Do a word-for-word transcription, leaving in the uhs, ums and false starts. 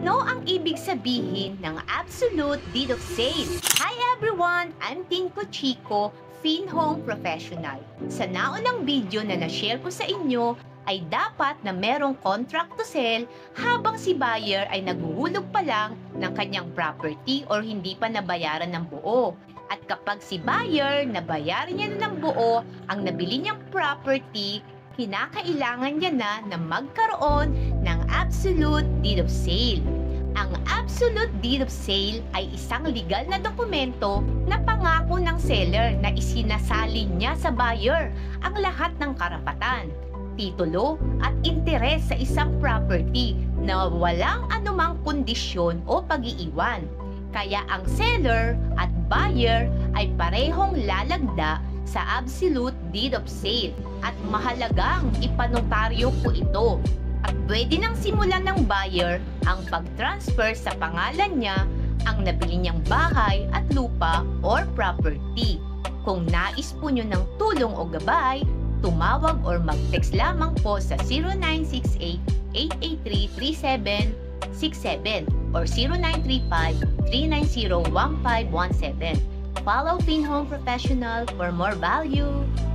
Ano ang ibig sabihin ng absolute deed of sale? Hi everyone! I'm Tinko Chico, FinHome Professional. Sa naunang video na na-share ko sa inyo, ay dapat na merong contract to sell habang si buyer ay naghuhulog pa lang ng kanyang property or hindi pa nabayaran ng buo. At kapag si buyer nabayaran niya na ng buo ang nabili niyang property, kinakailangan niya na na magkaroon ng absolute deed of sale. Ang absolute deed of sale ay isang legal na dokumento na pangako ng seller na isinasalin niya sa buyer ang lahat ng karapatan, titulo at interes sa isang property na walang anumang kondisyon o pag-iiwan. Kaya ang seller at buyer ay parehong lalagda sa absolute deed of sale at mahalagang ipanotaryo ko ito. At pwede nang simulan ng buyer ang pag-transfer sa pangalan niya ang nabili niyang bahay at lupa or property. Kung nais po nyo ng tulong o gabay, tumawag or mag-text lamang po sa zero nine six eight, eight eight three, three seven six seven or zero nine three five, three nine zero, one five one seven. Follow FinHome Professional for more value.